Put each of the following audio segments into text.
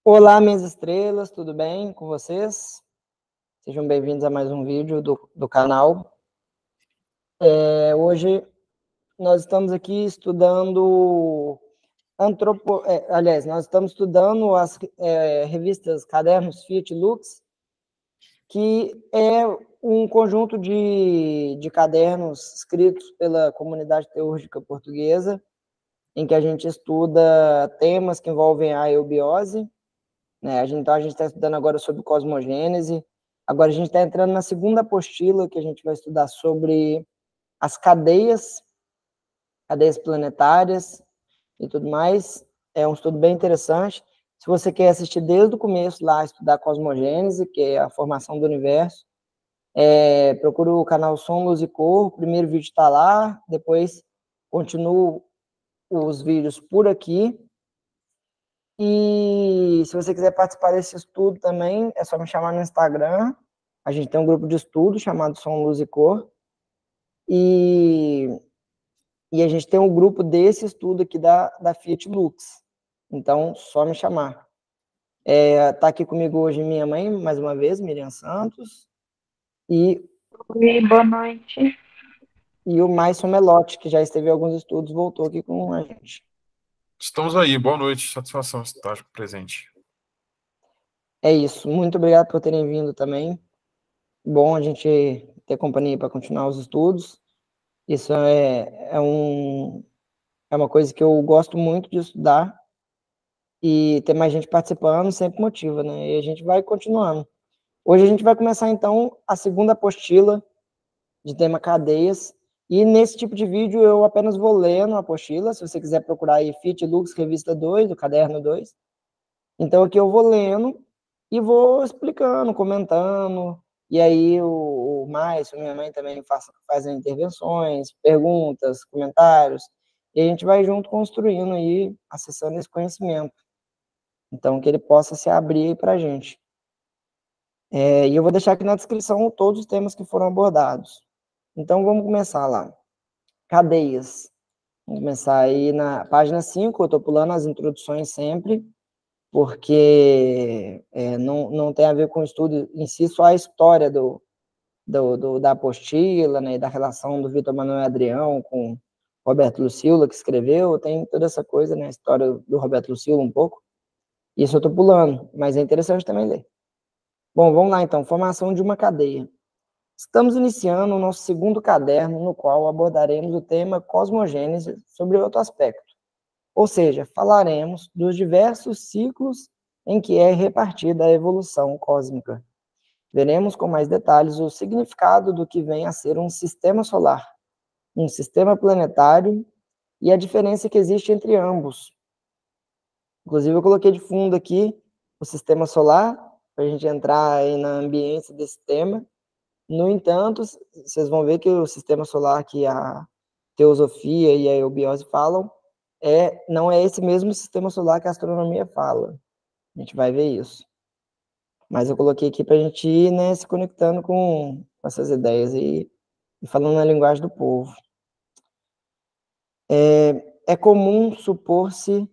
Olá, minhas estrelas, tudo bem com vocês? Sejam bem-vindos a mais um vídeo do canal. Hoje nós estamos aqui estudando nós estamos estudando as revistas Cadernos Fiat Lux, que é um conjunto de cadernos escritos pela comunidade teúrgica portuguesa, em que a gente estuda temas que envolvem a eubiose, né? Então, a gente está estudando agora sobre cosmogênese. Agora, a gente está entrando na segunda apostila, que a gente vai estudar sobre as cadeias planetárias e tudo mais. É um estudo bem interessante. Se você quer assistir desde o começo lá, estudar cosmogênese, que é a formação do universo, procura o canal Som, Luz e Cor. O primeiro vídeo está lá, depois continuo os vídeos por aqui. E se você quiser participar desse estudo também, é só me chamar no Instagram. A gente tem um grupo de estudo chamado Som, Luz e Cor. E a gente tem um grupo desse estudo aqui da Fiat Lux. Então, só me chamar. Tá aqui comigo hoje minha mãe, mais uma vez, Miriam Santos. E Oi, boa noite. o Maison Melotti, que já esteve em alguns estudos, voltou aqui com a gente. Estamos aí, boa noite, satisfação estar presente. É isso, muito obrigado por terem vindo também. Bom a gente ter companhia para continuar os estudos. Isso é uma coisa que eu gosto muito de estudar, e ter mais gente participando sempre motiva, né? E a gente vai continuando. Hoje a gente vai começar, então, a segunda apostila de tema cadeias, e nesse tipo de vídeo eu apenas vou lendo a apostila. Se você quiser procurar aí Fiat Lux Revista 2, do Caderno 2. Então aqui eu vou lendo e vou explicando, comentando, e aí o Márcio, minha mãe também fazem intervenções, perguntas, comentários, e a gente vai junto construindo aí, acessando esse conhecimento. Então, que ele possa se abrir para a gente. E eu vou deixar aqui na descrição todos os temas que foram abordados. Então, vamos começar lá. Cadeias. Vamos começar aí na página 5, eu estou pulando as introduções sempre, porque não tem a ver com o estudo em si, só a história da apostila, né, da relação do Vitor Manuel Adrião com Roberto Lucila, que escreveu, tem toda essa coisa, né, a história do Roberto Lucila um pouco. Isso eu estou pulando, mas é interessante também ler. Bom, vamos lá então, formação de uma cadeia. Estamos iniciando o nosso segundo caderno, no qual abordaremos o tema cosmogênese sobre outro aspecto. Ou seja, falaremos dos diversos ciclos em que é repartida a evolução cósmica. Veremos com mais detalhes o significado do que vem a ser um sistema solar, um sistema planetário e a diferença que existe entre ambos. Inclusive, eu coloquei de fundo aqui o sistema solar, para a gente entrar aí na ambiência desse tema. No entanto, vocês vão ver que o sistema solar que a teosofia e a eubiose falam não é esse mesmo sistema solar que a astronomia fala. A gente vai ver isso. Mas eu coloquei aqui para a gente ir, né, se conectando com essas ideias e falando na linguagem do povo. É comum supor-se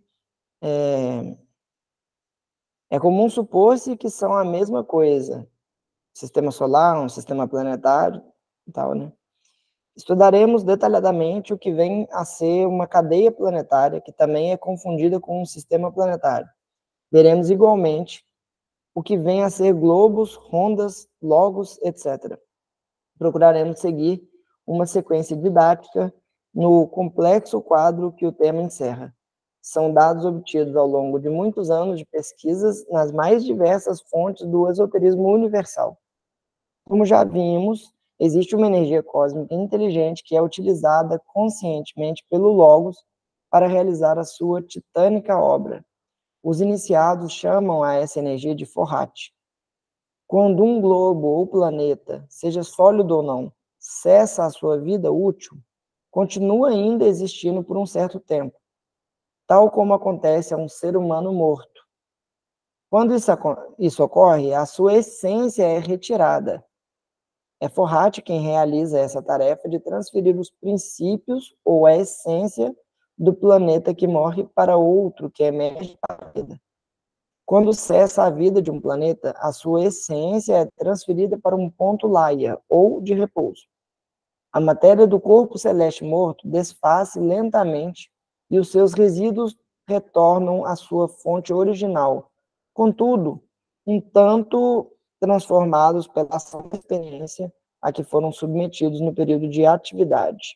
que são a mesma coisa. Sistema solar, um sistema planetário e tal, né? Estudaremos detalhadamente o que vem a ser uma cadeia planetária, que também é confundida com um sistema planetário. Veremos igualmente o que vem a ser globos, rondas, logos, etc. Procuraremos seguir uma sequência didática no complexo quadro que o tema encerra. São dados obtidos ao longo de muitos anos de pesquisas nas mais diversas fontes do esoterismo universal. Como já vimos, existe uma energia cósmica inteligente que é utilizada conscientemente pelo Logos para realizar a sua titânica obra. Os iniciados chamam a essa energia de Forrat. Quando um globo ou planeta, seja sólido ou não, cessa a sua vida útil, continua ainda existindo por um certo tempo, tal como acontece a um ser humano morto. Quando isso ocorre, a sua essência é retirada. É Forrat quem realiza essa tarefa de transferir os princípios ou a essência do planeta que morre para outro que emerge para a vida. Quando cessa a vida de um planeta, a sua essência é transferida para um ponto laia, ou de repouso. A matéria do corpo celeste morto desfaz-se lentamente e os seus resíduos retornam à sua fonte original. Contudo, um tanto transformados pela ação da experiência a que foram submetidos no período de atividade.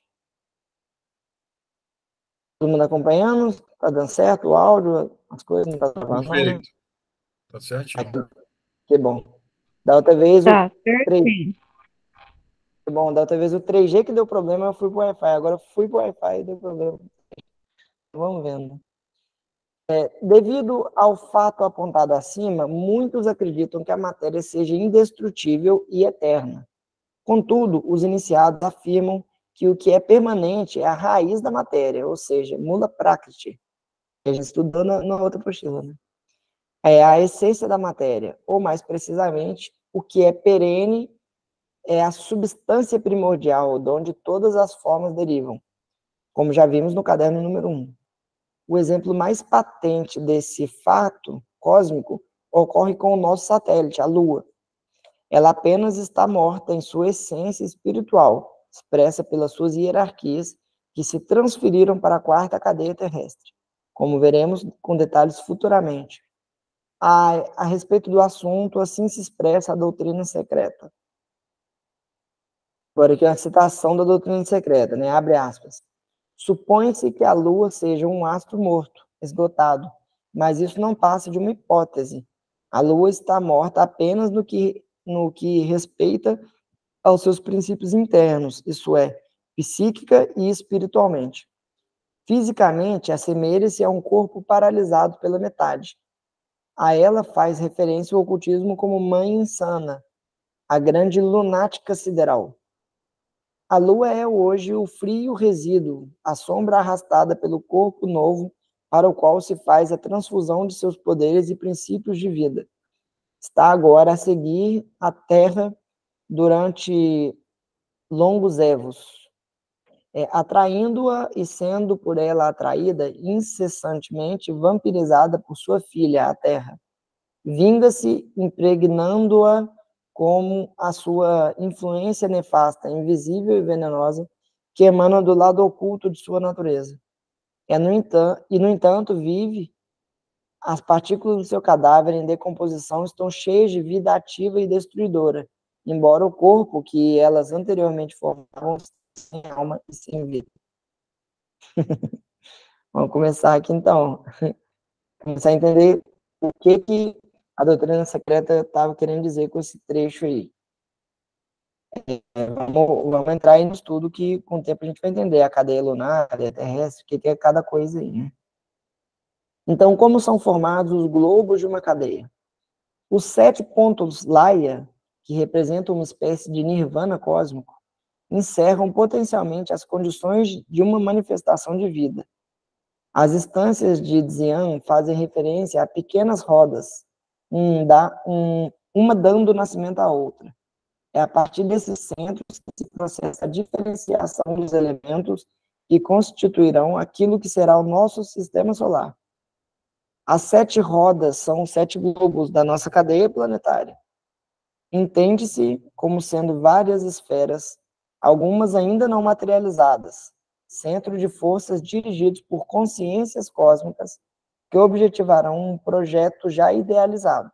Todo mundo acompanhando? Está dando certo o áudio? As coisas não estão travando, não, né? Perfeito. Tá certinho. Que bom. Da outra vez Tá, o 3... certinho. Que bom, da outra vez o 3G que deu problema, eu fui pro Wi-Fi. Agora eu fui pro Wi-Fi e deu problema. Vamos vendo. Devido ao fato apontado acima, muitos acreditam que a matéria seja indestrutível e eterna. Contudo, os iniciados afirmam que o que é permanente é a raiz da matéria, ou seja, mula prakriti, que a gente estudou na outra apostila, né? É a essência da matéria, ou mais precisamente, o que é perene é a substância primordial, de onde todas as formas derivam, como já vimos no caderno número 1. O exemplo mais patente desse fato cósmico ocorre com o nosso satélite, a Lua. Ela apenas está morta em sua essência espiritual, expressa pelas suas hierarquias, que se transferiram para a quarta cadeia terrestre, como veremos com detalhes futuramente. A respeito do assunto, assim se expressa a doutrina secreta. Agora aqui é uma citação da doutrina secreta, né? Abre aspas. Supõe-se que a Lua seja um astro morto, esgotado, mas isso não passa de uma hipótese. A Lua está morta apenas no que respeita aos seus princípios internos, isso é, psíquica e espiritualmente. Fisicamente, assemelha-se a um corpo paralisado pela metade. A ela faz referência o ocultismo como mãe insana, a grande lunática sideral. A Lua é hoje o frio resíduo, a sombra arrastada pelo corpo novo para o qual se faz a transfusão de seus poderes e princípios de vida. Está agora a seguir a Terra durante longos evos, atraindo-a e sendo por ela atraída, incessantemente vampirizada por sua filha, a Terra. Vinga-se impregnando-a como a sua influência nefasta, invisível e venenosa, que emana do lado oculto de sua natureza. No entanto, vive, as partículas do seu cadáver em decomposição estão cheias de vida ativa e destruidora, embora o corpo que elas anteriormente formavam sem alma e sem vida. Vamos começar aqui então. Começar a entender o que a doutrina secreta estava querendo dizer com esse trecho aí. Vamos entrar aí no estudo que com o tempo a gente vai entender a cadeia lunar, a cadeia terrestre, o que é cada coisa aí, né? Então, como são formados os globos de uma cadeia? Os 7 pontos Laia, que representam uma espécie de nirvana cósmico, encerram potencialmente as condições de uma manifestação de vida. As instâncias de Dzyan fazem referência a pequenas rodas, uma dando nascimento à outra. É a partir desses centros que se processa a diferenciação dos elementos que constituirão aquilo que será o nosso sistema solar. As 7 rodas são os 7 globos da nossa cadeia planetária. Entende-se como sendo várias esferas, algumas ainda não materializadas, centro de forças dirigidos por consciências cósmicas que objetivarão um projeto já idealizado.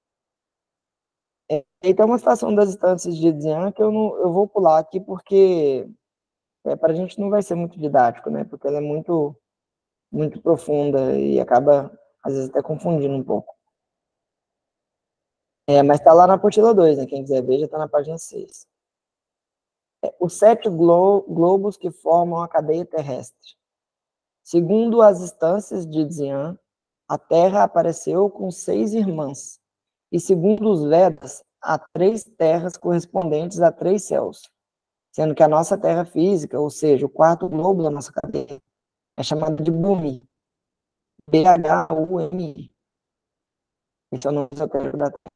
Então, uma citação das instâncias de Dzyan que eu vou pular aqui porque para a gente não vai ser muito didático, né? Porque ela é muito, muito profunda e acaba, às vezes, até confundindo um pouco. Mas está lá na apostila 2, né? Quem quiser ver, já está na página 6. Os 7 globos que formam a cadeia terrestre. Segundo as instâncias de Dzyan, a Terra apareceu com 6 irmãs. E segundo os Vedas, há 3 terras correspondentes a 3 céus, sendo que a nossa Terra física, ou seja, o 4º globo da nossa cadeia, é chamado de Bhumi. B-H-U-M-I. Esse é o nome esotérico da Terra.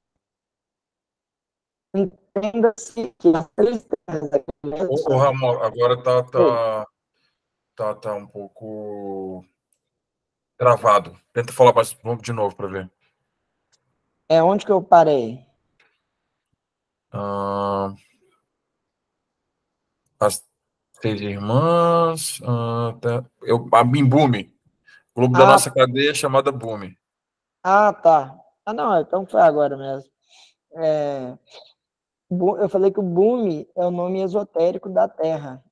Entenda-se que as 3 terras daquele Ô, Ramon, agora tá um pouco travado. Tenta falar de novo para ver. É onde que eu parei? Ah, as três irmãs. Em Bume. O globo da Ah, nossa cadeia é chamada Bume. tá. Ah, não, então foi agora mesmo. É, eu falei que o Bumi é o nome esotérico da Terra.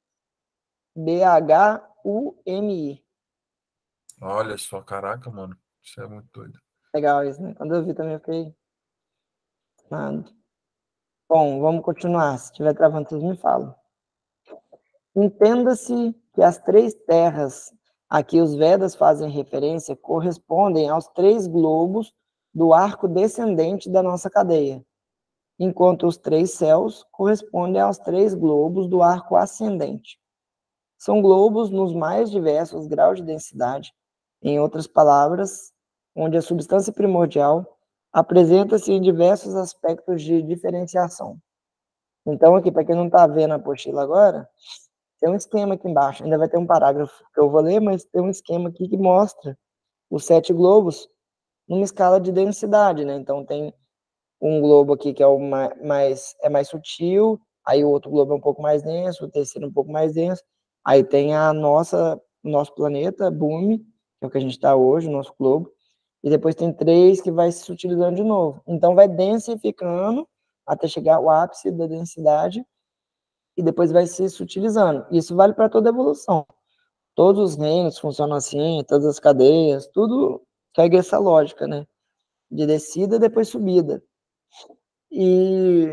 Bhumi. Olha só, caraca, mano. Isso é muito doido. Legal isso, né? Quando eu vi também eu fiquei. Mano. Bom, vamos continuar. Se estiver travando, vocês me falam. Entenda-se que as três terras a que os Vedas fazem referência correspondem aos três globos do arco descendente da nossa cadeia, enquanto os três céus correspondem aos três globos do arco ascendente. São globos nos mais diversos graus de densidade, em outras palavras, onde a substância primordial apresenta-se em diversos aspectos de diferenciação. Então, aqui, para quem não está vendo a apostila agora, tem um esquema aqui embaixo, ainda vai ter um parágrafo que eu vou ler, mas tem um esquema aqui que mostra os 7 globos numa escala de densidade, né? Então, tem um globo aqui que é mais sutil, aí o outro globo é um pouco mais denso, o terceiro um pouco mais denso, aí tem nosso planeta, Bumi, que é o que a gente está hoje, o nosso globo, e depois tem 3 que vai se sutilizando de novo. Então vai densificando até chegar ao ápice da densidade e depois vai se sutilizando. Isso vale para toda a evolução. Todos os reinos funcionam assim, todas as cadeias, tudo segue essa lógica, né? De descida e depois subida. E,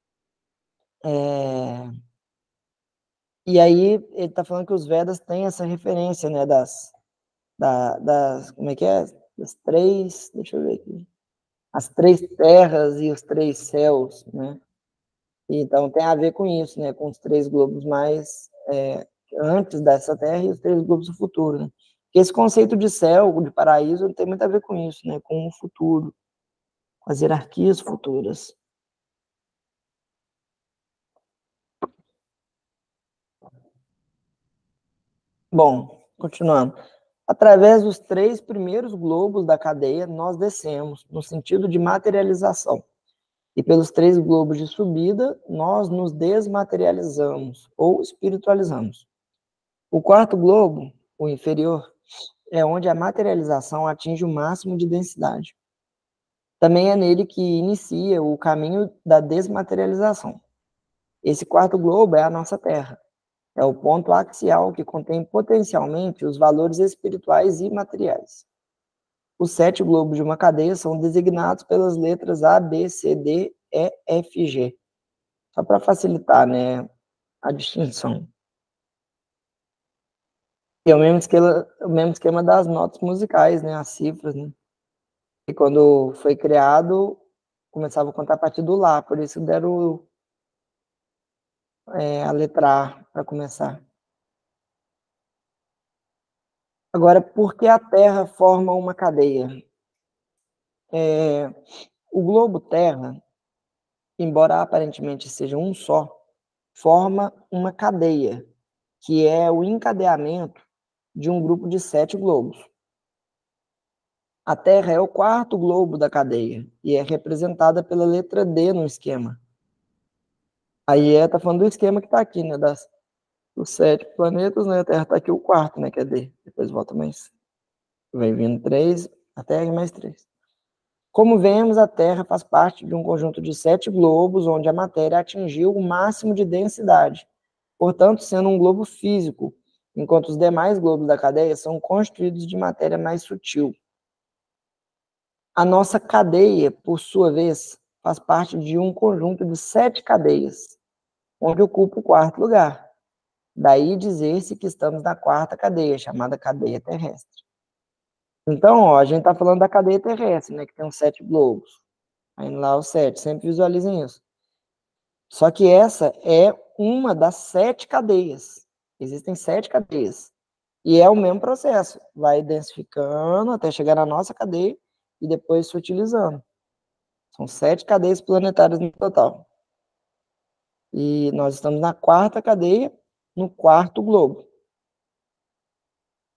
e aí ele está falando que os Vedas têm essa referência, né, como é que é? Das 3, deixa eu ver aqui, as 3 terras e os 3 céus, né? Então tem a ver com isso, né, com os 3 globos mais antes dessa terra e os 3 globos do futuro, né? Porque esse conceito de céu, de paraíso, tem muito a ver com isso, né, com o futuro, com as hierarquias futuras. Bom, continuando. Através dos 3 primeiros globos da cadeia, nós descemos, no sentido de materialização. E pelos 3 globos de subida, nós nos desmaterializamos, ou espiritualizamos. O quarto globo, o inferior, é onde a materialização atinge o máximo de densidade. Também é nele que inicia o caminho da desmaterialização. Esse quarto globo é a nossa Terra. É o ponto axial que contém potencialmente os valores espirituais e materiais. Os 7 globos de uma cadeia são designados pelas letras A, B, C, D, E, F, G. Só para facilitar, né, a distinção. E é o mesmo esquema das notas musicais, né, as cifras, né? E quando foi criado, começava a contar a partir do Lá, por isso deram a letra A para começar. Agora, por que a Terra forma uma cadeia? O globo Terra, embora aparentemente seja um só, forma uma cadeia, que é o encadeamento de um grupo de 7 globos. A Terra é o quarto globo da cadeia e é representada pela letra D no esquema. Aí está falando do esquema que está aqui, né, dos 7 planetas, né, a Terra está aqui o quarto, né, que é D. Depois volta mais, vai vindo 3, a Terra mais 3. Como vemos, a Terra faz parte de um conjunto de 7 globos, onde a matéria atingiu o máximo de densidade, portanto, sendo um globo físico, enquanto os demais globos da cadeia são constituídos de matéria mais sutil. A nossa cadeia, por sua vez, faz parte de um conjunto de 7 cadeias, onde ocupa o quarto lugar. Daí dizer-se que estamos na quarta cadeia, chamada cadeia terrestre. Então, ó, a gente está falando da cadeia terrestre, né, que tem os 7 globos. Aí lá os 7, sempre visualizem isso. Só que essa é uma das 7 cadeias. Existem 7 cadeias. E é o mesmo processo. Vai densificando até chegar na nossa cadeia e depois se utilizando. São 7 cadeias planetárias no total. E nós estamos na quarta cadeia, no quarto globo.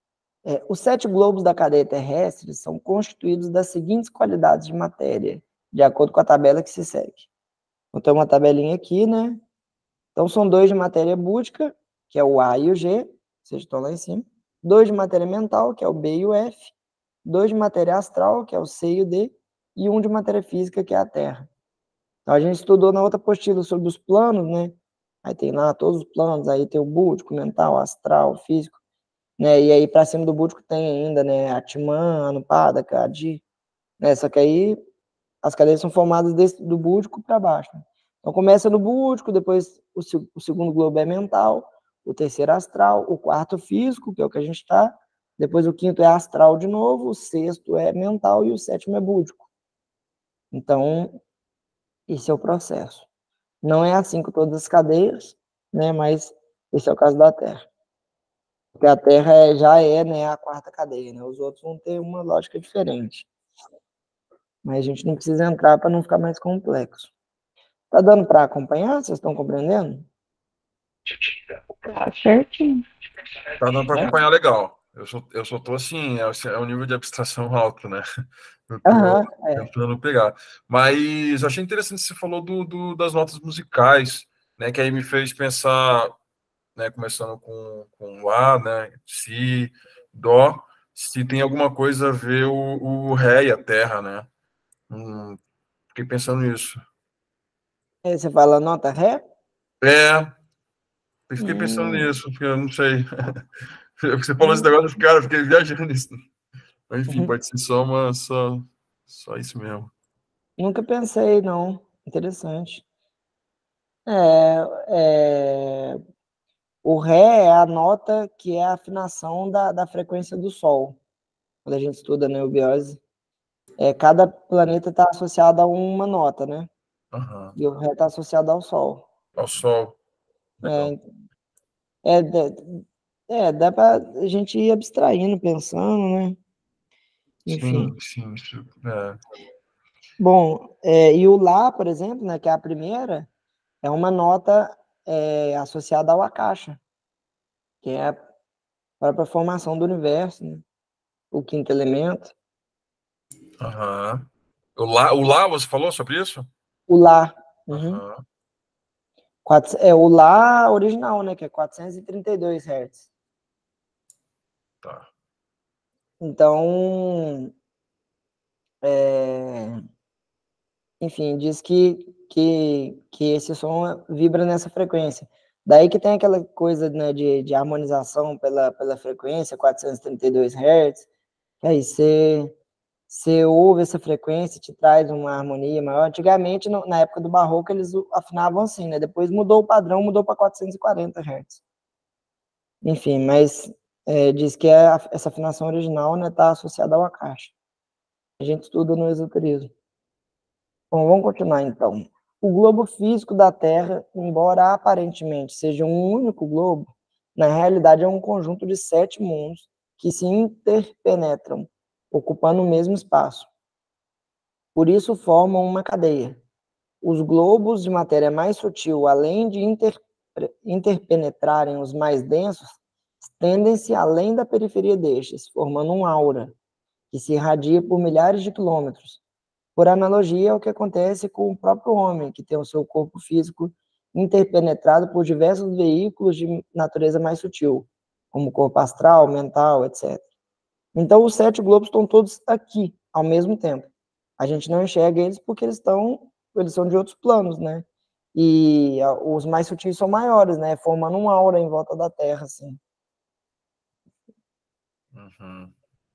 Os 7 globos da cadeia terrestre são constituídos das seguintes qualidades de matéria, de acordo com a tabela que se segue. Vou ter uma tabelinha aqui, né? Então, são 2 de matéria búdica, que é o A e o G, vocês estão lá em cima. 2 de matéria mental, que é o B e o F. 2 de matéria astral, que é o C e o D. E 1 de matéria física, que é a Terra. Então, a gente estudou na outra apostila sobre os planos, né? Aí tem lá todos os planos, aí tem o búdico, mental, astral, físico, né? E aí, para cima do búdico tem ainda, né? Atman, Anupadaka, Adi, né? Só que aí as cadeias são formadas do búdico para baixo, né? Então, começa no búdico, depois o segundo globo é mental, o terceiro astral, o quarto físico, que é o que a gente está, depois o quinto é astral de novo, o sexto é mental e o sétimo é búdico. Então, esse é o processo. Não é assim com todas as cadeias, né? Mas esse é o caso da Terra. Porque a Terra já é, né, a quarta cadeia, né? Os outros vão ter uma lógica diferente. Mas a gente não precisa entrar para não ficar mais complexo. Tá dando para acompanhar? Vocês estão compreendendo? Tá certinho. Tá dando para acompanhar legal. Eu só tô assim, é um nível de abstração alto, né? Eu tô tentando pegar. Mas achei interessante que você falou das notas musicais, né? Que aí me fez pensar, né? Começando com Lá, né? Si, Dó, se tem alguma coisa a ver o Ré e a Terra, né? Fiquei pensando nisso. Você fala nota Ré? Eu fiquei pensando nisso, porque eu não sei. Você falou esse negócio, cara, eu fiquei viajando nisso. Mas, enfim, pode ser só isso mesmo. Nunca pensei, não. Interessante. O Ré é a nota que é a afinação da frequência do Sol. Quando a gente estuda neubiose, cada planeta está associado a uma nota, né? Uhum. E o Ré está associado ao Sol. Ao Sol. Legal. Dá para a gente ir abstraindo, pensando, né? Enfim. Sim. Bom, e o Lá, por exemplo, né, que é a primeira, é uma nota associada ao Akasha, que é a própria formação do universo, né? O quinto elemento. Uhum. O Lá, você falou sobre isso? O Lá. Uhum. O Lá original, né, que é 432 Hz. Tá. Então, enfim, diz que esse som vibra nessa frequência. Daí que tem aquela coisa, né, de harmonização pela frequência, 432 Hz, que aí você ouve essa frequência, te traz uma harmonia maior. Antigamente, na época do Barroco, eles afinavam assim, né? Depois mudou o padrão, mudou para 440 Hz. Enfim, mas diz que essa afinação original, né, está associada ao Akasha. A gente estuda no esoterismo. Bom, vamos continuar então. O globo físico da Terra, embora aparentemente seja um único globo, na realidade é um conjunto de 7 mundos que se interpenetram, ocupando o mesmo espaço. Por isso formam uma cadeia. Os globos de matéria mais sutil, além de interpenetrarem os mais densos, estendem-se além da periferia destes, formando um aura, que se irradia por milhares de quilômetros. Por analogia ao que acontece com o próprio homem, que tem o seu corpo físico interpenetrado por diversos veículos de natureza mais sutil, como o corpo astral, mental, etc. Então, os 7 globos estão todos aqui, ao mesmo tempo. A gente não enxerga eles porque eles são de outros planos, né? E os mais sutis são maiores, né? Formando uma aura em volta da Terra, assim. Uhum.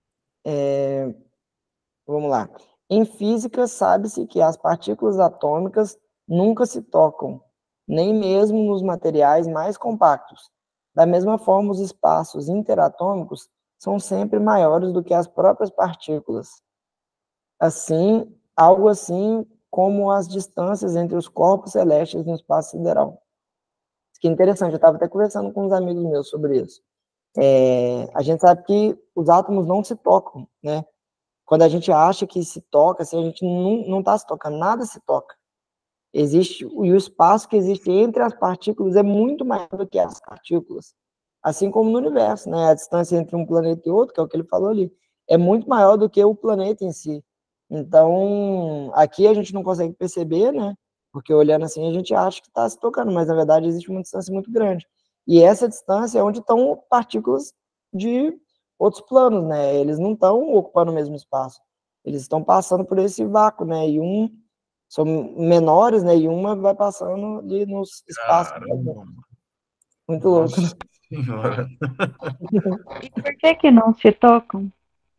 Vamos lá. Em física, sabe-se que as partículas atômicas nunca se tocam, nem mesmo nos materiais mais compactos. Da mesma forma, os espaços interatômicos são sempre maiores do que as próprias partículas. Assim, algo assim como as distâncias entre os corpos celestes no espaço sideral. Isso que é interessante, eu estava até conversando com uns amigos meus sobre isso. A gente sabe que os átomos não se tocam, né? Quando a gente acha que se toca, assim, a gente não está se tocando, nada se toca. Existe, e o espaço que existe entre as partículas é muito maior do que as partículas. Assim como no universo, né? A distância entre um planeta e outro, que é o que ele falou ali, é muito maior do que o planeta em si. Então, aqui a gente não consegue perceber, né? Porque olhando assim a gente acha que está se tocando, mas na verdade existe uma distância muito grande. E essa distância é onde estão partículas de outros planos, né? Eles não estão ocupando o mesmo espaço. Eles estão passando por esse vácuo, né? E são menores, né? E uma vai passando ali nos espaços. Caramba. Muito louco, né? Senhora. E por que não se tocam?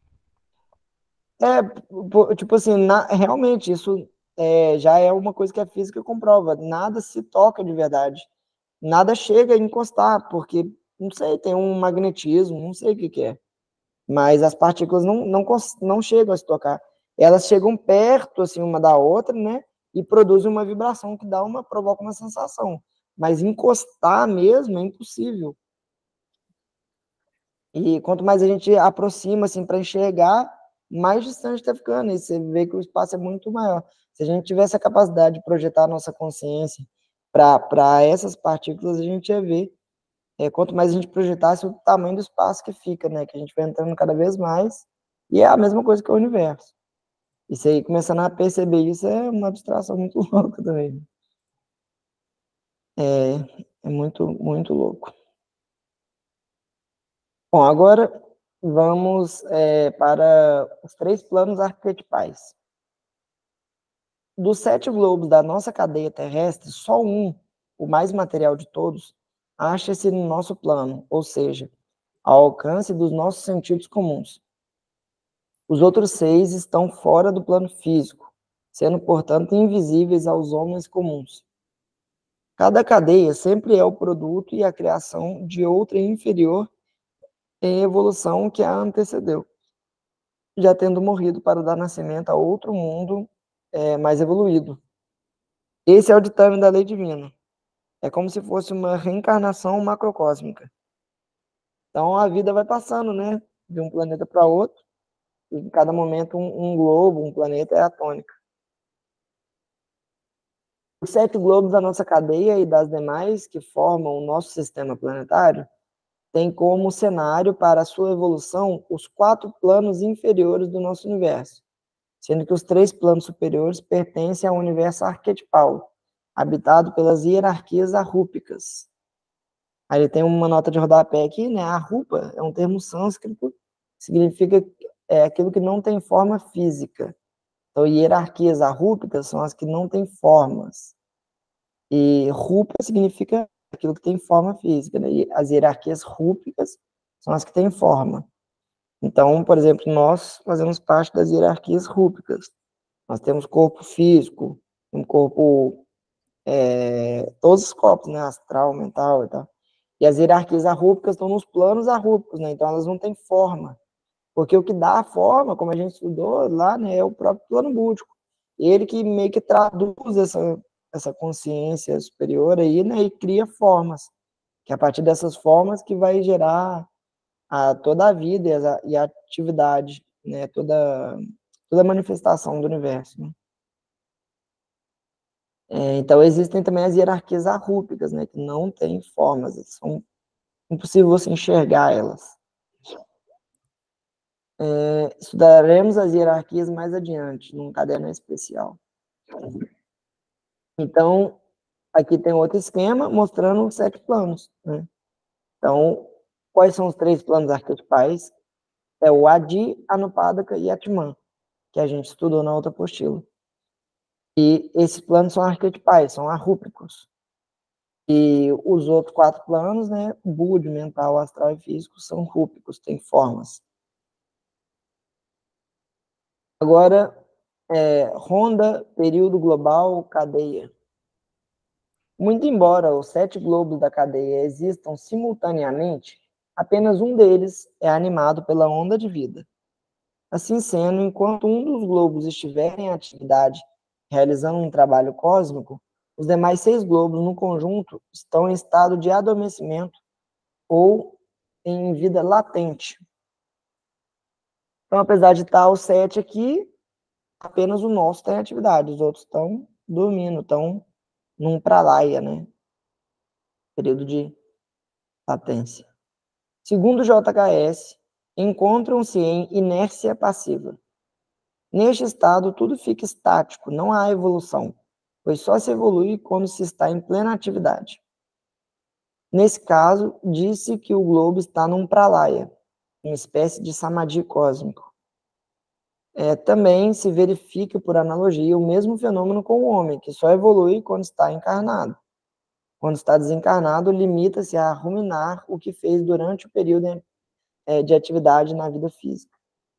Tipo assim, realmente, isso já é uma coisa que a física comprova. Nada se toca de verdade. Nada chega a encostar, porque, não sei, tem um magnetismo, não sei o que que é. Mas as partículas não chegam a se tocar. Elas chegam perto, assim, uma da outra, né? E produzem uma vibração que provoca uma sensação. Mas encostar mesmo é impossível. E quanto mais a gente aproxima, assim, para enxergar, mais distante está ficando. E você vê que o espaço é muito maior. Se a gente tivesse a capacidade de projetar a nossa consciência para essas partículas, a gente ia ver. Quanto mais a gente projetasse, o tamanho do espaço que fica, né? Que a gente vai entrando cada vez mais. E é a mesma coisa que o universo. Isso aí, começando a perceber isso, é uma abstração muito louca também. É muito, muito louco. Bom, agora vamos para os 3 planos arquetipais. Dos 7 globos da nossa cadeia terrestre, só um, o mais material de todos, acha-se no nosso plano, ou seja, ao alcance dos nossos sentidos comuns. Os outros 6 estão fora do plano físico, sendo, portanto, invisíveis aos homens comuns. Cada cadeia sempre é o produto e a criação de outra inferior em evolução que a antecedeu, já tendo morrido para dar nascimento a outro mundo mais evoluído. Esse é o ditame da lei divina. É como se fosse uma reencarnação macrocósmica. Então a vida vai passando, né, de um planeta para outro, e em cada momento um globo, um planeta é a tônica. Os 7 globos da nossa cadeia e das demais que formam o nosso sistema planetário têm como cenário para a sua evolução os 4 planos inferiores do nosso universo, sendo que os 3 planos superiores pertencem ao universo arquetipal, habitado pelas hierarquias arrúpicas. Aí tem uma nota de rodapé aqui, né? Arrupa é um termo sânscrito, significa aquilo que não tem forma física. Então, hierarquias arrúpicas são as que não têm formas. E rupa significa aquilo que tem forma física, né? E as hierarquias rúpicas são as que têm forma. Então, por exemplo, nós fazemos parte das hierarquias rúpicas. Nós temos corpo físico, um corpo, todos os corpos, né? Astral, mental e tal. E as hierarquias arrúpicas estão nos planos arrúpicos, né? Então elas não têm forma. Porque o que dá a forma, como a gente estudou lá, né, é o próprio plano búdico. Ele que meio que traduz essa consciência superior aí, né, e cria formas. Que é a partir dessas formas que vai gerar toda a vida e a atividade, né, toda a manifestação do universo. Né? Então existem também as hierarquias arrúpicas, né, que não têm formas, são impossível você enxergar elas. Estudaremos as hierarquias mais adiante, num caderno especial. Então, aqui tem outro esquema mostrando os 7 planos. Né? Então, quais são os 3 planos arquetipais? É o Adi, Anupadaka e Atman, que a gente estudou na outra apostila. E esses planos são arquetipais, são arrúpicos. E os outros 4 planos, né, Búdio, mental, astral e físico, são rúpicos, têm formas. Agora, Ronda, período global, cadeia. Muito embora os 7 globos da cadeia existam simultaneamente, apenas um deles é animado pela onda de vida. Assim sendo, enquanto um dos globos estiver em atividade, realizando um trabalho cósmico, os demais 6 globos no conjunto estão em estado de adormecimento ou em vida latente. Então, apesar de estar os 7 aqui, apenas o nosso está em atividade, os outros estão dormindo, estão num pralaya, né? Período de latência. Segundo o JHS, encontram-se em inércia passiva. Neste estado, tudo fica estático, não há evolução, pois só se evolui quando se está em plena atividade. Nesse caso, disse que o globo está num pralaya, uma espécie de samadhi cósmico. Também se verifica, por analogia, o mesmo fenômeno com o homem, que só evolui quando está encarnado. Quando está desencarnado, limita-se a ruminar o que fez durante o período de atividade na vida física.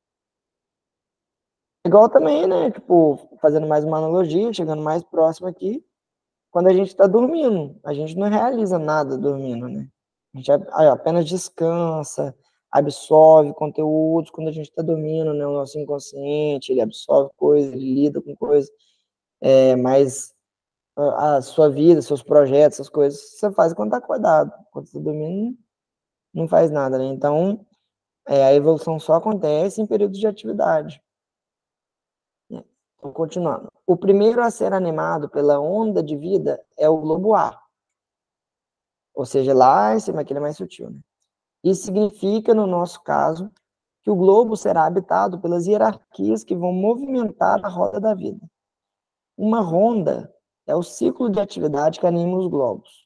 Igual também, né, tipo, fazendo mais uma analogia, chegando mais próximo aqui, quando a gente está dormindo, a gente não realiza nada dormindo, né? A gente apenas descansa, absorve conteúdos quando a gente está dormindo, né? O nosso inconsciente, ele absorve coisas, ele lida com coisas, mas a sua vida, seus projetos, essas coisas, você faz quando está acordado. Quando você está dormindo, não faz nada, né? Então, a evolução só acontece em períodos de atividade. Então, continuando. O primeiro a ser animado pela onda de vida é o globo A. Ou seja, lá em cima, aquele é mais sutil, né? Isso significa, no nosso caso, que o globo será habitado pelas hierarquias que vão movimentar a roda da vida. Uma ronda é o ciclo de atividade que anima os globos.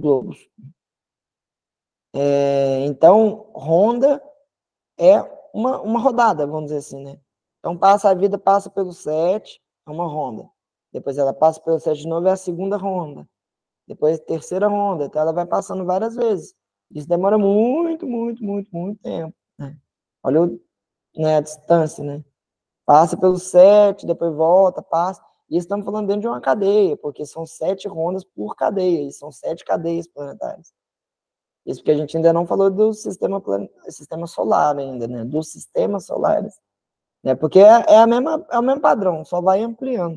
Então, ronda é uma rodada, vamos dizer assim, né? Então, a vida passa pelo 7, é uma ronda. Depois ela passa pelo 7 de novo, é a segunda ronda. Depois a terceira ronda. Então, ela vai passando várias vezes. Isso demora muito, muito, muito, muito tempo, né? Olha a distância, né? Passa pelo 7, depois volta, passa. E estamos falando dentro de uma cadeia, porque são 7 rondas por cadeia, e são 7 cadeias planetárias. Isso porque a gente ainda não falou do sistema solar ainda, né? Dos sistemas solares. Né? Porque é o mesmo padrão, só vai ampliando.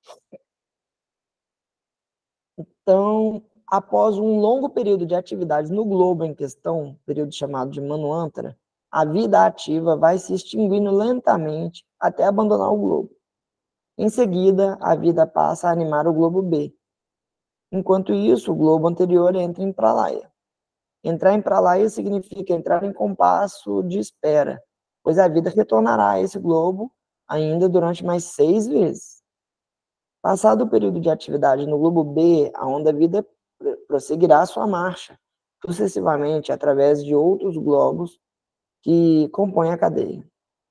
Então, após um longo período de atividades no globo em questão, período chamado de Manvantara, a vida ativa vai se extinguindo lentamente até abandonar o globo. Em seguida, a vida passa a animar o globo B. Enquanto isso, o globo anterior entra em pralaya. Entrar em pralaya significa entrar em compasso de espera, pois a vida retornará a esse globo ainda durante mais 6 vezes. Passado o período de atividade no globo B, a onda vida prosseguirá sua marcha, sucessivamente através de outros globos que compõem a cadeia.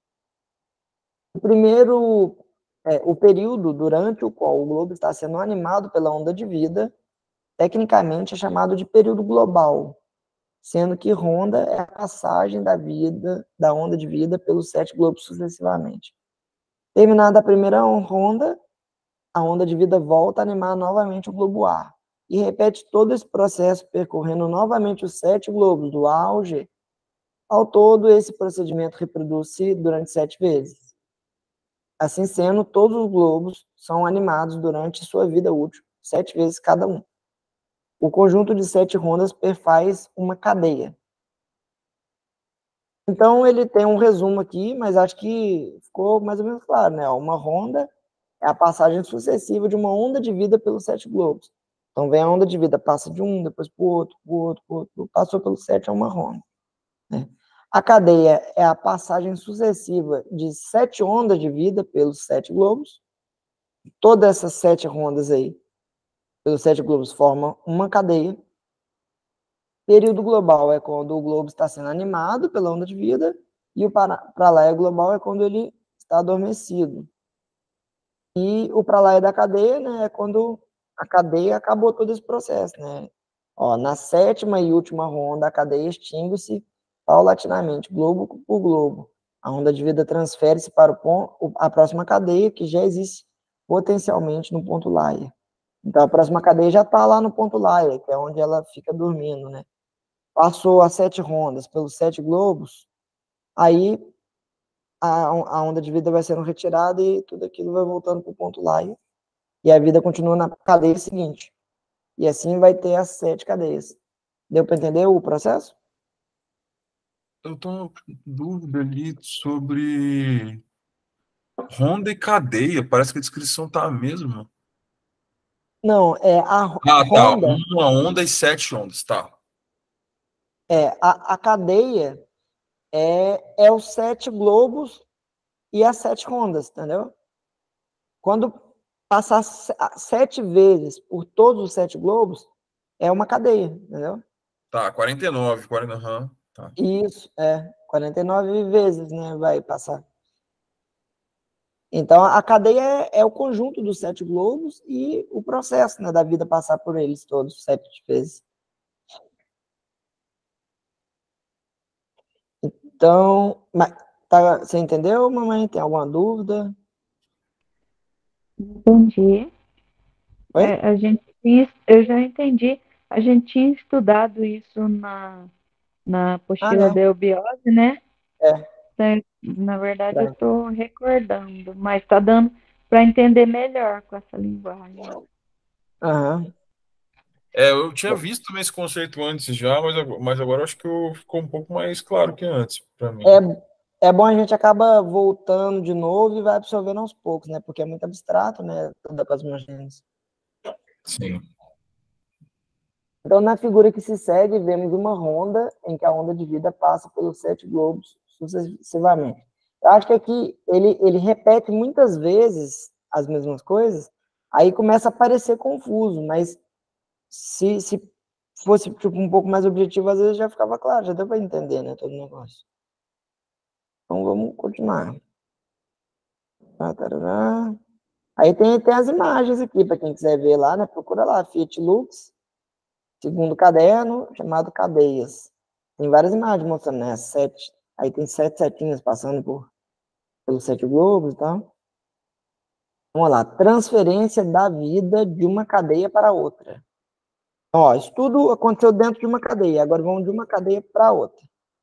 O período durante o qual o globo está sendo animado pela onda de vida, tecnicamente é chamado de período global, sendo que ronda é a passagem da onda de vida pelos 7 globos sucessivamente. Terminada a primeira ronda, a onda de vida volta a animar novamente o globo A e repete todo esse processo percorrendo novamente os 7 globos do A ao G. Ao todo, esse procedimento reproduz-se durante 7 vezes. Assim sendo, todos os globos são animados durante sua vida útil, 7 vezes cada um. O conjunto de 7 rondas perfaz uma cadeia. Então, ele tem um resumo aqui, mas acho que ficou mais ou menos claro, né? Uma ronda é a passagem sucessiva de uma onda de vida pelos 7 globos. Então, vem a onda de vida, passa de um, depois para o outro, passou pelos 7, é uma ronda. Né? A cadeia é a passagem sucessiva de 7 ondas de vida pelos 7 globos. Todas essas 7 rondas aí, pelos 7 globos, formam uma cadeia. Período global é quando o globo está sendo animado pela onda de vida, e o pralaya global é quando ele está adormecido. E o pralaya da cadeia, né, é quando a cadeia acabou todo esse processo, né? Na 7ª e última ronda, a cadeia extingue-se paulatinamente, globo por globo. A onda de vida transfere-se para a próxima cadeia, que já existe potencialmente no ponto Laya. Então, a próxima cadeia já está lá no ponto Laya, que é onde ela fica dormindo, né? Passou as 7 rondas pelos 7 globos, aí a onda de vida vai sendo retirada e tudo aquilo vai voltando para o ponto Laya, e a vida continua na cadeia seguinte. E assim vai ter as 7 cadeias. Deu para entender o processo? Eu estou com dúvida ali sobre ronda e cadeia. Parece que a descrição tá a mesma. Não, a ronda... Tá. Uma onda e 7 ondas, tá. A cadeia é os 7 globos e as 7 rondas, entendeu? Quando passar 7 vezes por todos os 7 globos, é uma cadeia, entendeu? Tá, 49, 40, uhum, tá. Isso, 49 vezes, né, vai passar. Então, a cadeia é o conjunto dos 7 globos e o processo, né, da vida passar por eles todos 7 vezes. Então, você entendeu, mamãe? Tem alguma dúvida? Entendi. Oi? Eu já entendi. A gente tinha estudado isso na Ah, apostila da eubiose, né? é. Na verdade, eu Pra- estou recordando, mas está dando para entender melhor com essa linguagem. Aham. Eu tinha visto também esse conceito antes já, mas agora acho que ficou um pouco mais claro que antes para mim. É bom a gente acaba voltando de novo e vai absorvendo aos poucos, né? Porque é muito abstrato, né? Toda cosmogênese. Sim. Então, na figura que se segue, vemos uma ronda em que a onda de vida passa pelos 7 globos sucessivamente. Eu acho que aqui ele repete muitas vezes as mesmas coisas, aí começa a parecer confuso, mas se fosse tipo, um pouco mais objetivo, às vezes já ficava claro, já deu para entender, né, todo o negócio. Então, vamos continuar. Tarará. Aí tem as imagens aqui, para quem quiser ver lá, né? Procura lá, Fiat Lux, segundo caderno, chamado Cadeias. Tem várias imagens mostrando, né? Aí tem 7 setinhas passando pelos 7 globos e tal. Vamos lá, transferência da vida de uma cadeia para outra. Ó, isso tudo aconteceu dentro de uma cadeia, agora vamos de uma cadeia para outra.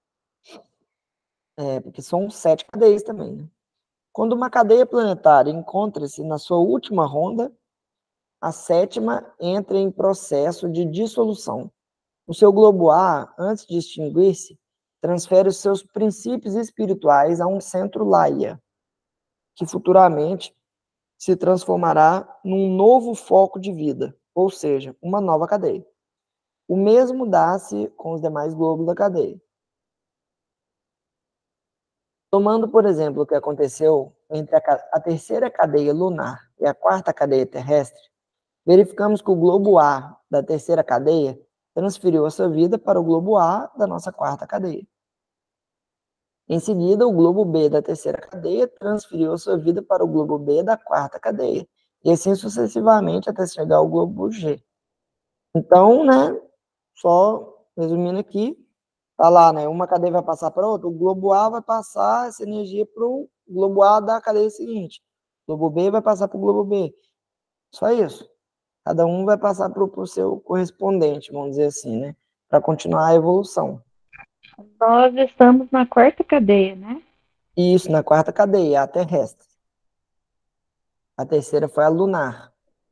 Porque são 7 cadeias também, né? Quando uma cadeia planetária encontra-se na sua última ronda, a 7ª entra em processo de dissolução. O seu globo A, antes de extinguir-se, transfere os seus princípios espirituais a um centro Laia, que futuramente se transformará num novo foco de vida, ou seja, uma nova cadeia. O mesmo dá-se com os demais globos da cadeia. Tomando, por exemplo, o que aconteceu entre a terceira cadeia lunar e a 4ª cadeia terrestre, verificamos que o globo A da terceira cadeia transferiu a sua vida para o globo A da nossa 4ª cadeia. Em seguida, o globo B da terceira cadeia transferiu a sua vida para o globo B da 4ª cadeia, e assim sucessivamente até chegar ao globo G. Então, né, só resumindo aqui, tá lá, né, uma cadeia vai passar para outra, o globo A vai passar essa energia para o globo A da cadeia seguinte, o globo B vai passar para o globo B. Só isso. Cada um vai passar para o seu correspondente, vamos dizer assim, né, para continuar a evolução. Nós estamos na 4ª cadeia, né? Isso, na 4ª cadeia, a terrestre. A terceira foi a lunar.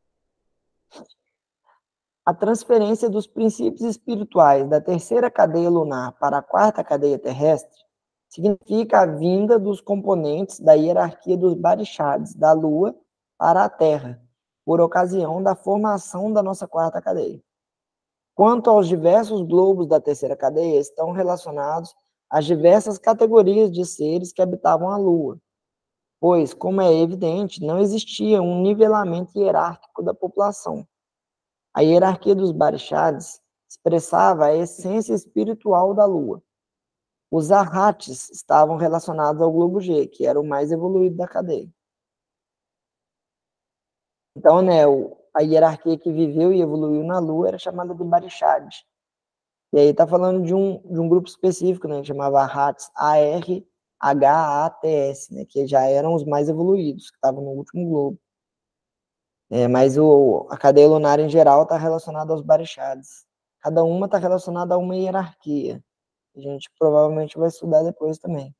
A transferência dos princípios espirituais da terceira cadeia lunar para a 4ª cadeia terrestre significa a vinda dos componentes da hierarquia dos Barishads da Lua para a Terra, por ocasião da formação da nossa 4ª cadeia. Quanto aos diversos globos da terceira cadeia, estão relacionados às diversas categorias de seres que habitavam a Lua, pois, como é evidente, não existia um nivelamento hierárquico da população. A hierarquia dos Barishads expressava a essência espiritual da Lua. Os Arhats estavam relacionados ao globo G, que era o mais evoluído da cadeia. Então, né, a hierarquia que viveu e evoluiu na Lua era chamada de Barishad. E aí está falando de um grupo específico, né, que chamava Arhats, A-R-H-A-T-S, né, que já eram os mais evoluídos, que estavam no último globo. Mas a cadeia lunar em geral está relacionada aos Barishads. Cada uma está relacionada a uma hierarquia. A gente provavelmente vai estudar depois também.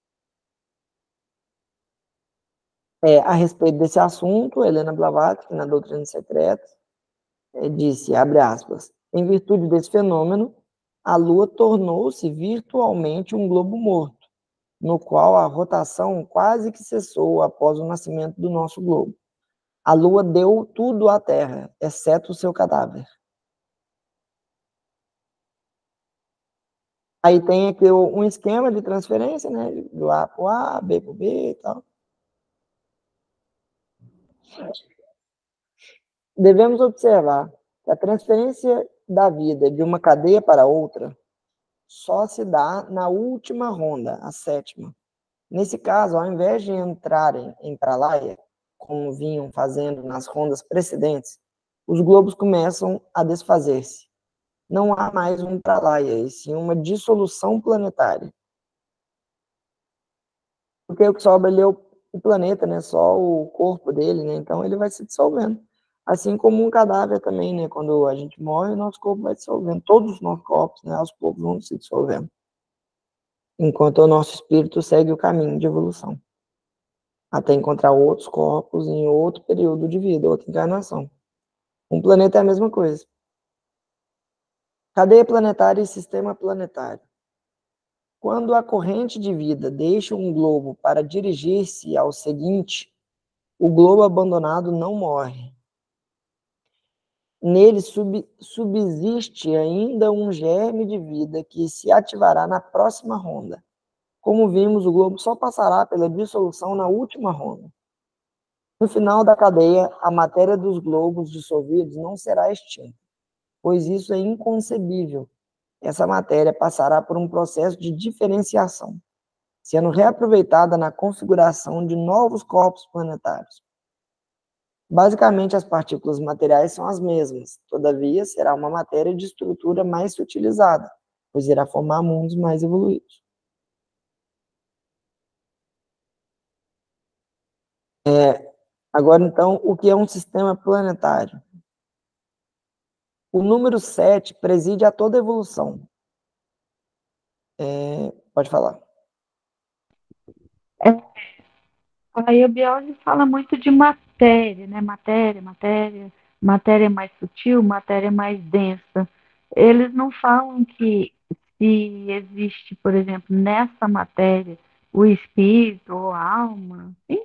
A respeito desse assunto, Helena Blavatsky, na Doutrina Secreta, disse, abre aspas, em virtude desse fenômeno, a Lua tornou-se virtualmente um globo morto, no qual a rotação quase que cessou após o nascimento do nosso globo. A Lua deu tudo à Terra, exceto o seu cadáver. Aí tem aqui um esquema de transferência, né? Do A para o A, B para o B e tal. Devemos observar que a transferência da vida de uma cadeia para outra só se dá na última ronda, a sétima. Nesse caso, ao invés de entrarem em pralaya, como vinham fazendo nas rondas precedentes, os globos começam a desfazer-se. Não há mais um pralaya, e sim uma dissolução planetária. Porque o que sobra ali é o planeta, né? Só o corpo dele, né? Então ele vai se dissolvendo. Assim como um cadáver também, né? Quando a gente morre, o nosso corpo vai dissolvendo. Todos os nossos corpos, né? Aos poucos vão se dissolvendo. Enquanto o nosso espírito segue o caminho de evolução. Até encontrar outros corpos em outro período de vida, outra encarnação. Um planeta é a mesma coisa. Cadeia planetária e sistema planetário. Quando a corrente de vida deixa um globo para dirigir-se ao seguinte, o globo abandonado não morre. Nele subsiste ainda um germe de vida que se ativará na próxima ronda. Como vimos, o globo só passará pela dissolução na última ronda. No final da cadeia, a matéria dos globos dissolvidos não será extinta, pois isso é inconcebível. Essa matéria passará por um processo de diferenciação, sendo reaproveitada na configuração de novos corpos planetários. Basicamente, as partículas materiais são as mesmas, todavia, será uma matéria de estrutura mais sutilizada, pois irá formar mundos mais evoluídos. Agora, então, o que é um sistema planetário? O número 7 preside a toda evolução. Pode falar. Aí a biologia fala muito de matéria, né? Matéria mais sutil, matéria mais densa. Eles não falam que se existe, por exemplo, nessa matéria, o espírito ou a alma. Sim?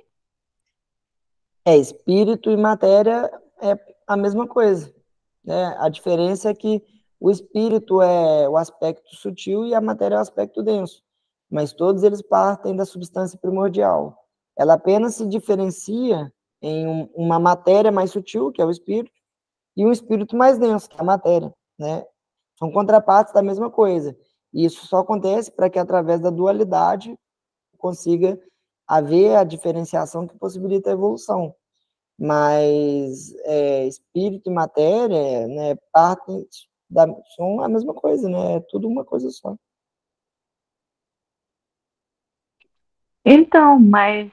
Espírito e matéria é a mesma coisa, né? A diferença é que o espírito é o aspecto sutil e a matéria é o aspecto denso, mas todos eles partem da substância primordial. Ela apenas se diferencia em uma matéria mais sutil, que é o espírito, e um espírito mais denso, que é a matéria, né? São contrapartes da mesma coisa. E isso só acontece para que, através da dualidade, consiga haver a diferenciação que possibilita a evolução. Mas espírito e matéria, né, são a mesma coisa, né? É tudo uma coisa só. Então, mas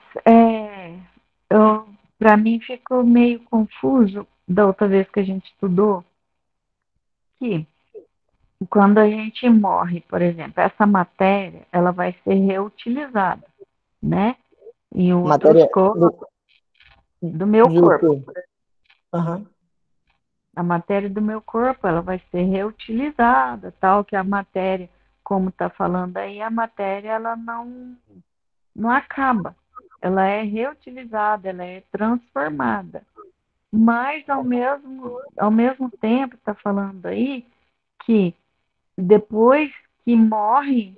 para mim ficou meio confuso da outra vez que a gente estudou que quando a gente morre, por exemplo, essa matéria ela vai ser reutilizada, né? Em outros Matéria corpos do meu de corpo. Uhum. A matéria do meu corpo ela vai ser reutilizada, tal que a matéria, como está falando aí, a matéria ela não acaba, ela é reutilizada, ela é transformada. Mas ao mesmo tempo está falando aí que depois que morre,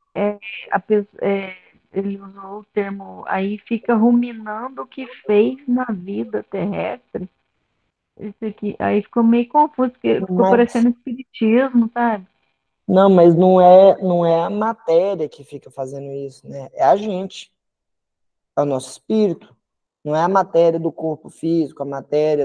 ele usou o termo aí, fica ruminando o que fez na vida terrestre. Isso aqui, aí ficou meio confuso, porque ficou Mas, parecendo espiritismo, sabe? não, mas não é a matéria que fica fazendo isso, né? É a gente, é o nosso espírito. Não é a matéria do corpo físico, a matéria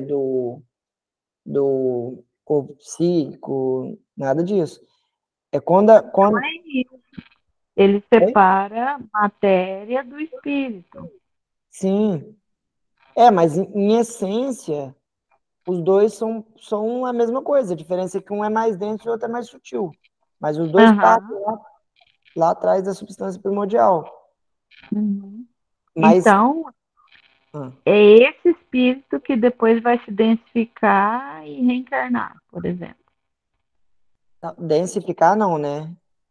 do corpo psíquico, nada disso. É quando... Não é isso. Ele separa matéria do espírito. Sim. Mas em essência, os dois são a mesma coisa. A diferença é que um é mais denso e o outro é mais sutil. Mas os dois partem lá atrás da substância primordial. Uhum. Mas Então, é esse espírito que depois vai se densificar e reencarnar, por exemplo. densificar não, né?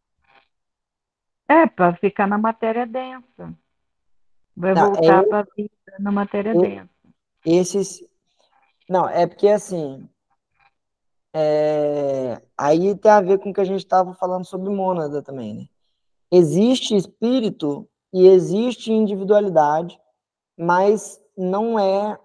Para ficar na matéria densa. Vai Não, voltar para a vida na matéria densa. esses... Não, é porque assim, aí tem a ver com o que a gente estava falando sobre mônada também, né? Existe espírito e existe individualidade, mas não é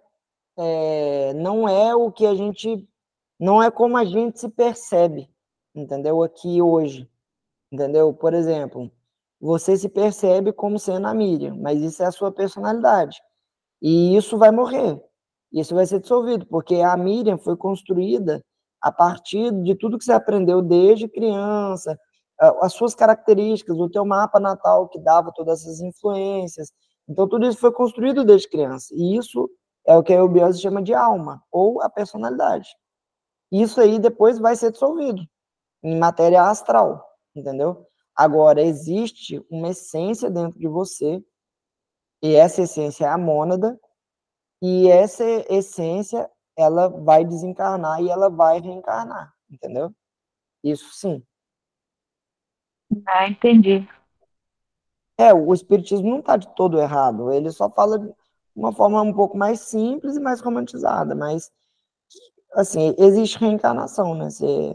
o que a gente, não é como a gente se percebe, entendeu? Aqui hoje, entendeu? Por exemplo, você se percebe como sendo a Miriam, mas isso é a sua personalidade. E isso vai morrer. Isso vai ser dissolvido, porque a Miriam foi construída a partir de tudo que você aprendeu desde criança, as suas características, o teu mapa natal que dava todas essas influências. Então, tudo isso foi construído desde criança. E isso é o que a eubiose chama de alma, ou a personalidade. Isso aí depois vai ser dissolvido em matéria astral, entendeu? Agora, existe uma essência dentro de você, e essa essência é a mônada, e essa essência, ela vai desencarnar e ela vai reencarnar, entendeu? Isso sim. Ah, entendi. O espiritismo não está de todo errado, ele só fala de uma forma um pouco mais simples e mais romantizada, mas, assim, existe reencarnação, né?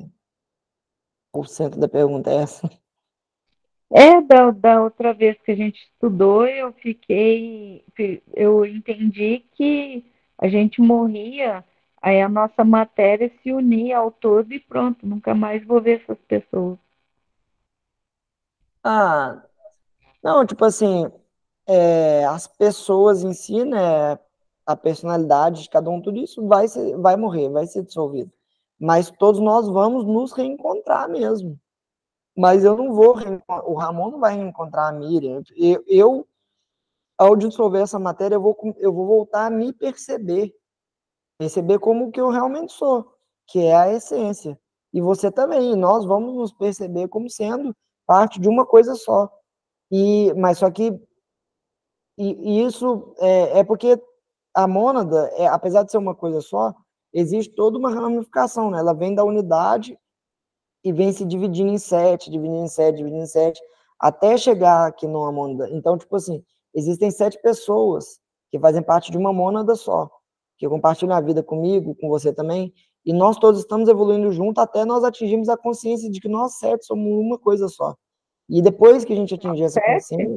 O centro da pergunta é essa. Da outra vez que a gente estudou, eu entendi que a gente morria, aí a nossa matéria se unia ao todo e pronto, nunca mais vou ver essas pessoas. Ah, não, tipo assim, as pessoas em si, né, a personalidade de cada um, tudo isso vai morrer, vai ser dissolvido. Mas todos nós vamos nos reencontrar mesmo. Mas eu não vou, o Ramon não vai reencontrar a Miriam. Ao dissolver essa matéria, eu vou voltar a me perceber como que eu realmente sou, que é a essência. E você também, e nós vamos nos perceber como sendo parte de uma coisa só. Mas só que isso é porque a mônada, apesar de ser uma coisa só, existe toda uma ramificação, né? Ela vem da unidade e vem se dividindo em 7, dividindo em 7, dividindo em 7, até chegar aqui numa mônada. Então, tipo assim, existem 7 pessoas que fazem parte de uma mônada só, que compartilham a vida comigo, com você também, e nós todos estamos evoluindo junto até nós atingirmos a consciência de que nós 7 somos uma coisa só. E depois que a gente atingir essa consciência,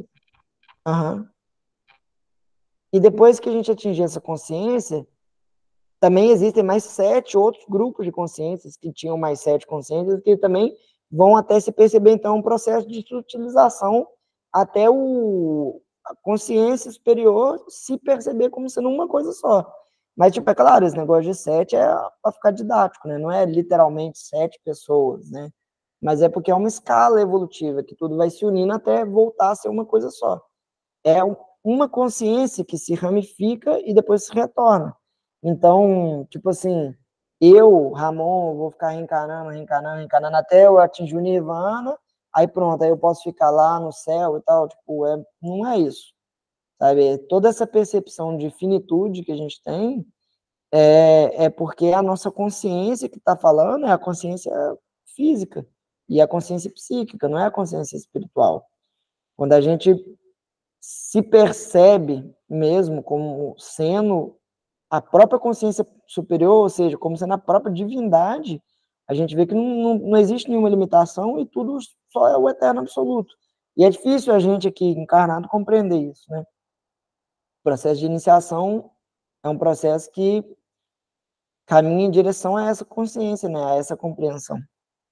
e depois que a gente atingir essa consciência, também existem mais 7 outros grupos de consciências que tinham mais 7 consciências que também vão até se perceber, então, um processo de utilização até a consciência superior se perceber como sendo uma coisa só. Mas, tipo, é claro, esse negócio de 7 é para ficar didático, né? Não é literalmente 7 pessoas, né? Mas é porque é uma escala evolutiva, que tudo vai se unindo até voltar a ser uma coisa só. É uma consciência que se ramifica e depois se retorna. Então, tipo assim, eu, Ramon, vou ficar reencarnando até eu atingir o Nirvana, aí pronto, aí eu posso ficar lá no céu e tal, tipo, não é isso, sabe? Toda essa percepção de finitude que a gente tem é porque a nossa consciência que está falando é a consciência física e a consciência psíquica, não é a consciência espiritual. Quando a gente se percebe mesmo como sendo a própria consciência superior, ou seja, como sendo a própria divindade, a gente vê que não existe nenhuma limitação e tudo só é o eterno absoluto. E é difícil a gente aqui, encarnado, compreender isso, né? O processo de iniciação é um processo que caminha em direção a essa consciência, né? A essa compreensão.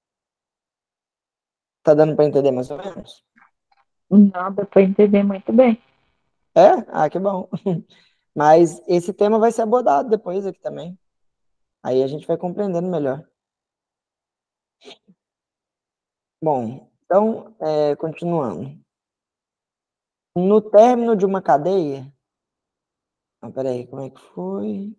Tá dando para entender mais ou menos? Não, dá para entender muito bem. Que bom. Mas esse tema vai ser abordado depois aqui também. Aí a gente vai compreendendo melhor. Bom, então, continuando. No término de uma cadeia... Não, peraí, como é que foi?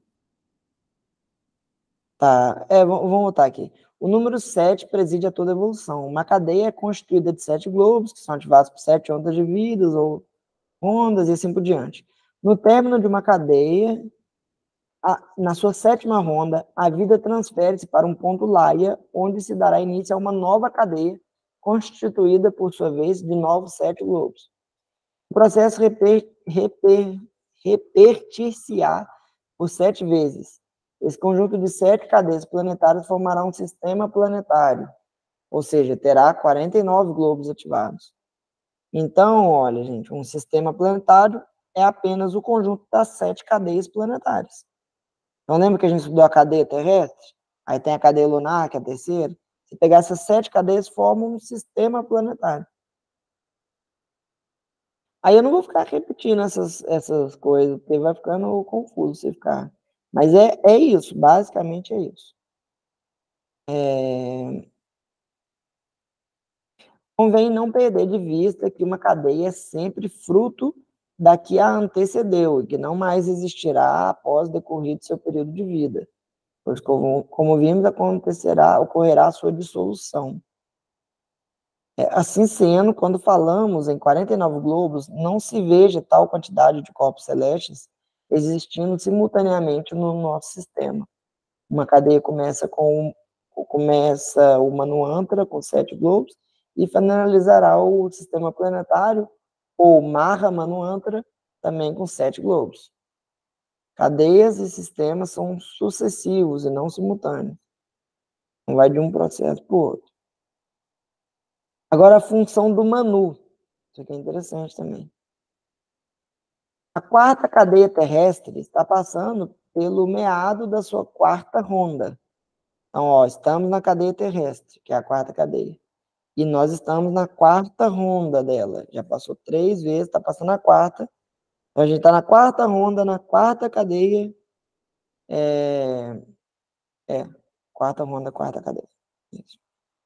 Tá, vamos voltar aqui. O número 7 preside a toda evolução. Uma cadeia é constituída de 7 globos, que são ativados por 7 ondas de vidas, ou ondas, e assim por diante. No término de uma cadeia, na sua 7ª ronda, a vida transfere-se para um ponto Laia, onde se dará início a uma nova cadeia, constituída, por sua vez, de novos 7 globos. O processo repetir-se-á por 7 vezes, Esse conjunto de 7 cadeias planetárias formará um sistema planetário, ou seja, terá 49 globos ativados. Então, olha, gente, um sistema planetário é apenas o conjunto das 7 cadeias planetárias. Então, lembra que a gente estudou a cadeia terrestre? Aí tem a cadeia lunar, que é a terceira. Se pegar essas 7 cadeias, formam um sistema planetário. Aí eu não vou ficar repetindo essas coisas, porque vai ficando confuso se ficar. Mas é isso, basicamente é isso. Convém não perder de vista que uma cadeia é sempre fruto da que a antecedeu e que não mais existirá após decorrido seu período de vida, pois, como vimos, ocorrerá a sua dissolução. Assim sendo, quando falamos em 49 globos, não se veja tal quantidade de corpos celestes existindo simultaneamente no nosso sistema. Uma cadeia começa o Manvantara, com 7 globos, e finalizará o sistema planetário, ou Maha Manvantara, também com 7 globos. Cadeias e sistemas são sucessivos e não simultâneos. Não vai de um processo para o outro. Agora, a função do Manu. Isso aqui é interessante também. A quarta cadeia terrestre está passando pelo meado da sua quarta ronda. Então, ó, estamos na cadeia terrestre, que é a quarta cadeia. E nós estamos na quarta ronda dela. Já passou 3 vezes, está passando a quarta. Então, a gente está na quarta ronda, na quarta cadeia. Quarta ronda, quarta cadeia. Isso.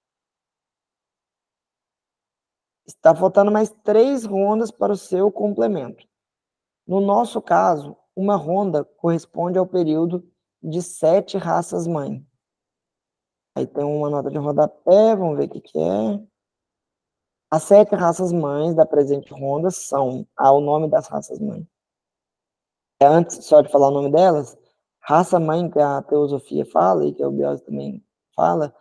Está faltando mais 3 rondas para o seu complemento. No nosso caso, uma ronda corresponde ao período de 7 raças-mãe. Aí tem uma nota de rodapé, vamos ver o que é. As 7 raças-mães da presente ronda são... o nome das raças-mães. Antes só de falar o nome delas, raça-mãe, que a teosofia fala, e que a Biose também fala,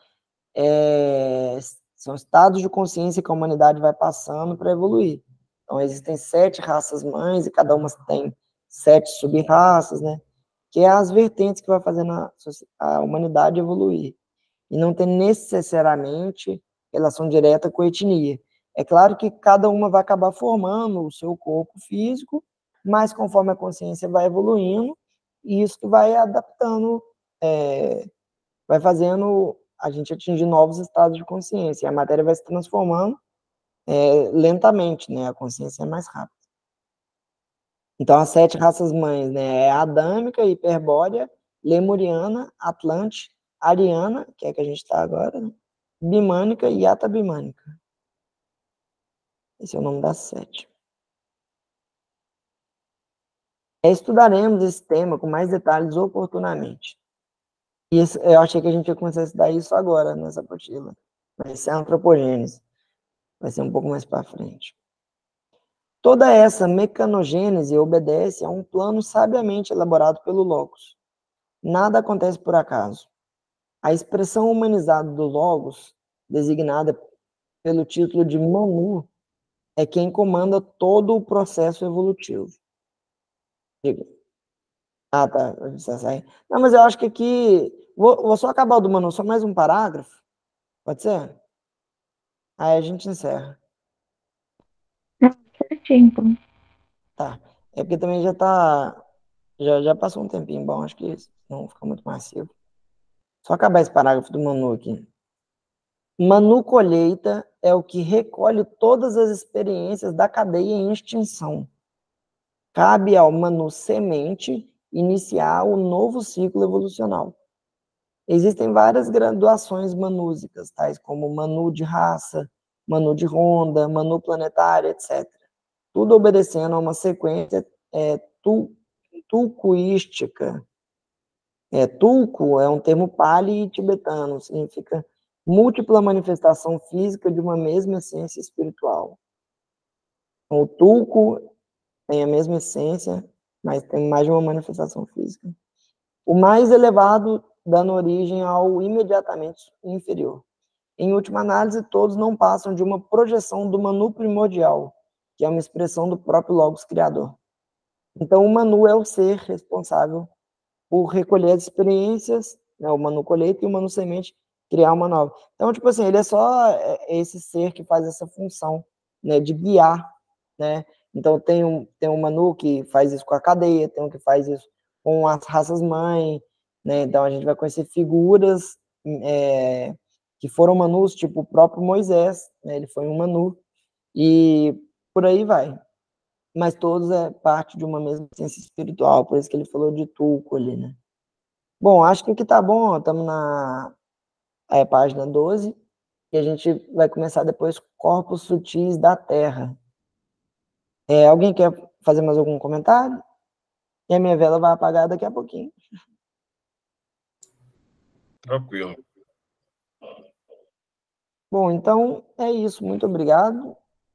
são estados de consciência que a humanidade vai passando para evoluir. Então, existem 7 raças-mães, e cada uma tem 7 sub-raças, né? Que é as vertentes que vai fazendo a humanidade evoluir. E não tem necessariamente relação direta com a etnia. É claro que cada uma vai acabar formando o seu corpo físico, mas conforme a consciência vai evoluindo, isso vai adaptando, vai fazendo a gente atingir novos estados de consciência. E a matéria vai se transformando lentamente, né? A consciência é mais rápida. Então, as 7 raças-mães, né? É adâmica, hiperbórea, lemuriana, atlante, ariana, que é a que a gente está agora, né? Bimânica e atabimânica. Esse é o nome das 7. Estudaremos esse tema com mais detalhes oportunamente. E eu achei que a gente ia começar a estudar isso agora, nessa apostila. Vai ser a antropogênese. Vai ser um pouco mais para frente. Toda essa mecanogênese obedece a um plano sabiamente elaborado pelo Logos. Nada acontece por acaso. A expressão humanizada do Logos, designada pelo título de Manu, é quem comanda todo o processo evolutivo. Diga. Tá. Não, mas eu acho que aqui... Vou só acabar o do Manu, só mais um parágrafo. Pode ser? Aí a gente encerra. Certinho. Tá. É porque também já passou um tempinho bom, acho que não fica muito macio. Só acabar esse parágrafo do Manu aqui. Manu colheita é o que recolhe todas as experiências da cadeia em extinção. Cabe ao Manu semente iniciar o novo ciclo evolucional. Existem várias graduações manúsicas, tais como Manu de raça, Manu de ronda, Manu planetária, etc. Tudo obedecendo a uma sequência tulcuística. Tulku é um termo pali tibetano, significa múltipla manifestação física de uma mesma essência espiritual. Então, o tulku tem a mesma essência, mas tem mais de uma manifestação física. O mais elevado dando origem ao imediatamente inferior. Em última análise, todos não passam de uma projeção do Manu primordial, que é uma expressão do próprio Logos Criador. Então, o Manu é o ser responsável por recolher as experiências, né, o Manu colheita e o Manu semente criar uma nova. Então, tipo assim, ele é só esse ser que faz essa função, né, de guiar, né? Então, tem um Manu que faz isso com a cadeia, tem um que faz isso com as raças-mãe, né? Então, a gente vai conhecer figuras que foram Manus, tipo o próprio Moisés, né? Ele foi um Manu, e por aí vai. Mas todos é parte de uma mesma ciência espiritual, por isso que ele falou de Tulco ali, né? Bom, acho que aqui tá bom, estamos na página 12, e a gente vai começar depois Corpos Sutis da Terra. Alguém quer fazer mais algum comentário? E a minha vela vai apagar daqui a pouquinho. Tranquilo. Bom, então é isso. Muito obrigado.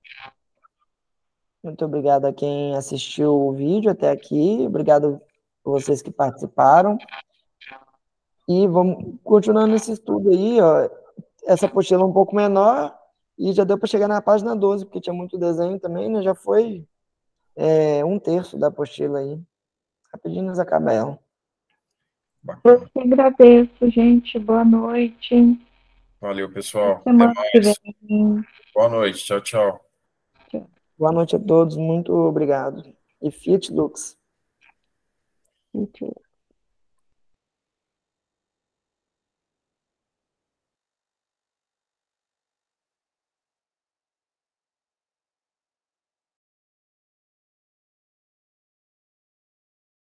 Muito obrigado a quem assistiu o vídeo até aqui. Obrigado por vocês que participaram. E vamos continuando esse estudo aí, ó. Essa apostila é um pouco menor e já deu para chegar na página 12, porque tinha muito desenho também, né? Já foi 1/3 da apostila aí. Rapidinho nós acaba ela. Eu que agradeço, gente. Boa noite. Valeu, pessoal. Até semana que vem. Boa noite. Tchau, tchau. Boa noite a todos. Muito obrigado. E Fiat Lux. Fiat Lux.